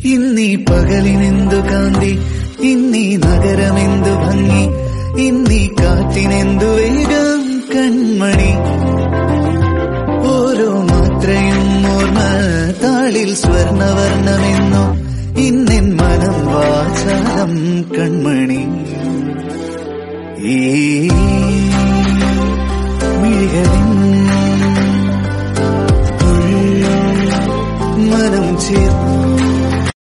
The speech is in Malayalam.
ഇന്നീ പകലിനെന്തു കാന്തി, ഇന്നീ നഗരമെന്തു ഭംഗി, ഇന്നീ കാറ്റിനെന്തു വേഗം കൺമണി. ഓരോ മാത്രയും ഓർമ്മ താളിൽ സ്വർണവർണ്ണമെന്നോ, ഇന്നെൻ മനം വാചാലം കൺമണി. ഈ